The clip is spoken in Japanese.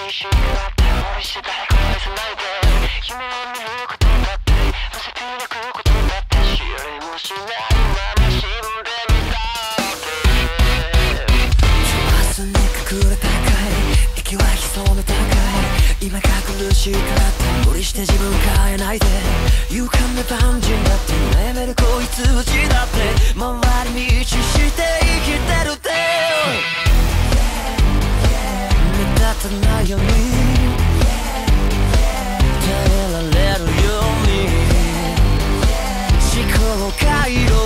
しくなって無理して誰か愛さないで夢を見ることだって焦って泣くことだって知りもしないまま死んでみたって朝に隠れたかい息は潜めたかい今が苦しいからって無理して自分変えないで勇敢な万人だって眠るこいつうちだって回り道して生きてるって目立たないように耐えられるように思考回路